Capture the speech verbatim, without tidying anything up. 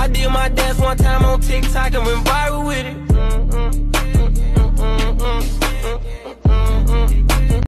I did my dance one time on TikTok and went viral with it.